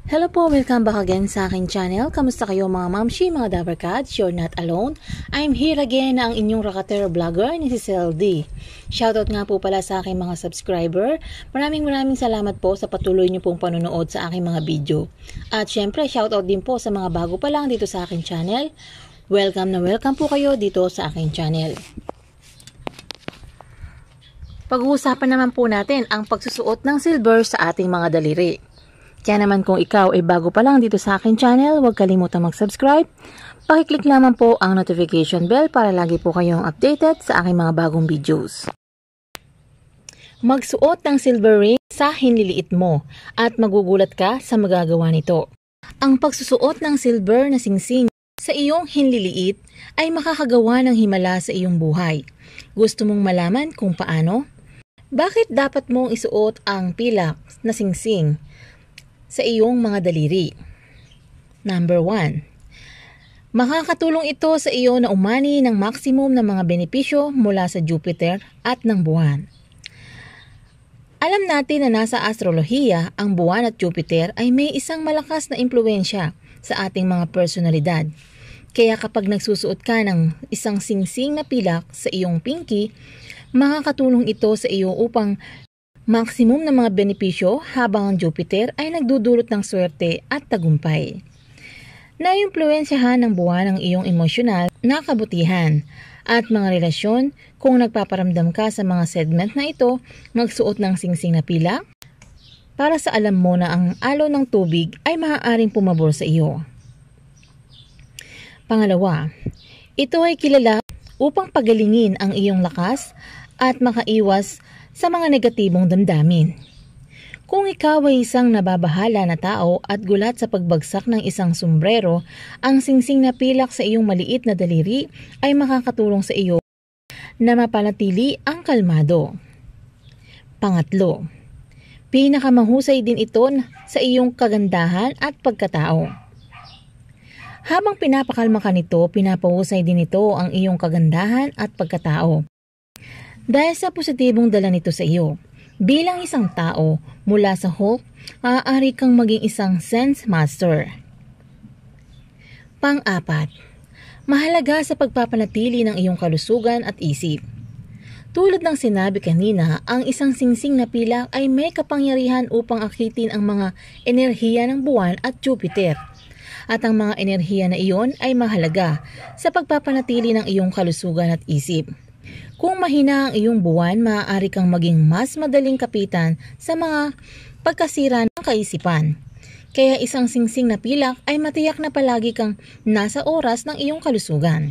Hello po, welcome back again sa aking channel. Kamusta kayo mga mamshi, mga Dabarkads? You're not alone. I'm here again na ang inyong Rakatero vlogger ni si CLD. Shoutout nga po pala sa aking mga subscriber. Maraming salamat po sa patuloy niyo pong panonood sa aking mga video. At syempre, shoutout din po sa mga bago pa lang dito sa aking channel. Welcome na welcome po kayo dito sa aking channel. Pag-uusapan naman po natin ang pagsusuot ng silver sa ating mga daliri. Kaya naman kung ikaw ay bago pa lang dito sa akin channel, huwag kalimutang mag-subscribe. Pakiclick lamang po ang notification bell para lagi po kayong updated sa aking mga bagong videos. Magsuot ng silver ring sa hinliliit mo at magugulat ka sa magagawa nito. Ang pagsusuot ng silver na singsing sa iyong hinliliit ay makakagawa ng himala sa iyong buhay. Gusto mong malaman kung paano? Bakit dapat mong isuot ang pilak na singsing sa iyong mga daliri? Number 1. Makakatulong ito sa iyo na umani ng maximum ng mga benepisyo mula sa Jupiter at ng buwan. Alam natin na nasa astrolohiya, ang buwan at Jupiter ay may isang malakas na impluwensya sa ating mga personalidad. Kaya kapag nagsusuot ka ng isang singsing na pilak sa iyong pinky, makakatulong ito sa iyo upang maximum ng mga benepisyo habang ang Jupiter ay nagdudulot ng swerte at tagumpay. Naimpluwensyahan ng buwan ang iyong emosyonal na kabutihan at mga relasyon. Kung nagpaparamdam ka sa mga segment na ito, magsuot ng singsing na pilak para sa alam mo na ang alon ng tubig ay maaaring pumabor sa iyo. Pangalawa, ito ay kilala upang pagalingin ang iyong lakas at makaiwas sa mga negatibong damdamin. Kung ikaw ay isang nababahala na tao at gulat sa pagbagsak ng isang sombrero, ang singsing na pilak sa iyong maliit na daliri ay makakatulong sa iyo na mapanatili ang kalmado. Pangatlo, pinakamahusay din ito sa iyong kagandahan at pagkatao. Habang pinapakalma ka nito, pinapahusay din ito ang iyong kagandahan at pagkatao. Dahil sa positibong dala nito sa iyo, bilang isang tao mula sa Hulk, maaari kang maging isang sense master. Pang-apat, mahalaga sa pagpapanatili ng iyong kalusugan at isip. Tulad ng sinabi kanina, ang isang singsing na pilak ay may kapangyarihan upang akitin ang mga enerhiya ng buwan at Jupiter. At ang mga enerhiya na iyon ay mahalaga sa pagpapanatili ng iyong kalusugan at isip. Kung mahina ang iyong buwan, maaari kang maging mas madaling kapitan sa mga pagkasira ng kaisipan. Kaya isang singsing na pilak ay matiyak na palagi kang nasa oras ng iyong kalusugan.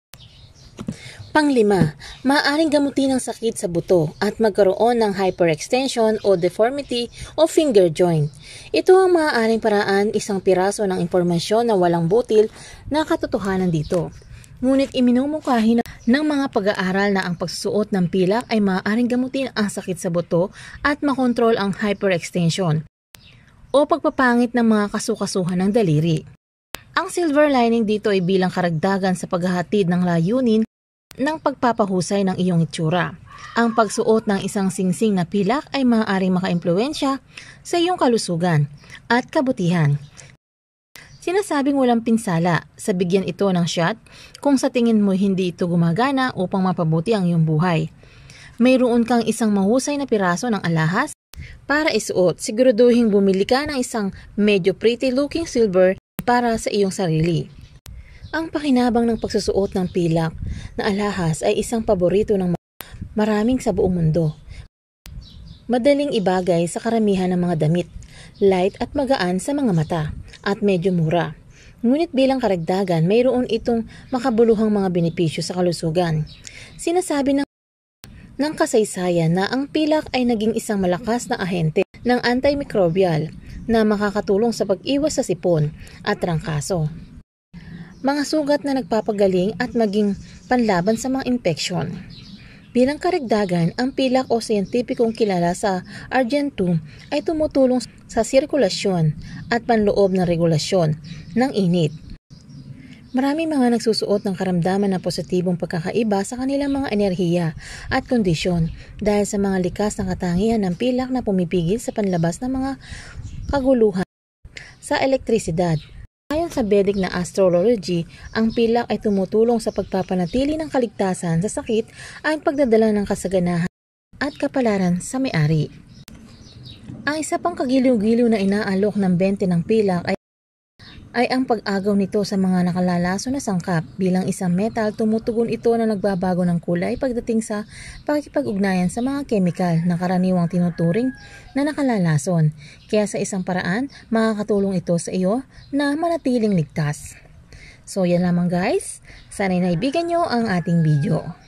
Panglima, maaaring gamutin ang sakit sa buto at magkaroon ng hyperextension o deformity o finger joint. Ito ang maaaring paraan, isang piraso ng impormasyon na walang butil na katotohanan dito. Ngunit iminumungkahi ng mga pag-aaral na ang pagsusuot ng pilak ay maaaring gamutin ang sakit sa buto at makontrol ang hyperextension o pagpapangit ng mga kasukasuhan ng daliri. Ang silver lining dito ay bilang karagdagan sa paghahatid ng layunin ng pagpapahusay ng iyong itsura. Ang pagsuot ng isang singsing na pilak ay maaaring makaimpluwensya sa iyong kalusugan at kabutihan. Sinasabing walang pinsala sa bigyan ito ng shot kung sa tingin mo hindi ito gumagana upang mapabuti ang iyong buhay. Mayroon kang isang mahusay na piraso ng alahas para isuot. Siguraduhin bumili ka ng isang medyo pretty looking silver para sa iyong sarili. Ang pakinabang ng pagsusuot ng pilak na alahas ay isang paborito ng maraming sa buong mundo. Madaling ibagay sa karamihan ng mga damit, light at magaan sa mga mata, at medyo mura. Ngunit bilang karagdagan, mayroon itong makabuluhang mga benepisyo sa kalusugan. Sinasabi ng kasaysayan na ang pilak ay naging isang malakas na ahente ng antimicrobial na makakatulong sa pag-iwas sa sipon at trangkaso, mga sugat na nagpapagaling at maging panlaban sa mga impeksyon. Bilang karagdagan, ang pilak o siyentipikong kilala sa Argentum ay tumutulong sa sirkulasyon at panloob na regulasyon ng init. Maraming mga nagsusuot ng karamdaman ng positibong pagkakaiba sa kanilang mga enerhiya at kondisyon dahil sa mga likas na katangian ng pilak na pumipigil sa panlabas ng mga kaguluhan sa elektrisidad. Ayon sa Vedic na astrology, ang pilak ay tumutulong sa pagpapanatili ng kaligtasan sa sakit at pagdadala ng kasaganahan at kapalaran sa may-ari. Ang isa pang kagiliw-giliw na inaalok ng 20 ng pilak ay ang pag-agaw nito sa mga nakalalaso na sangkap. Bilang isang metal, tumutugon ito na nagbabago ng kulay pagdating sa pakikipag-ugnayan sa mga kemikal na karaniwang tinuturing na nakalalason. Kaya sa isang paraan, makakatulong ito sa iyo na manatiling ligtas. So yan lamang guys, sana'y naibigan nyo ang ating video.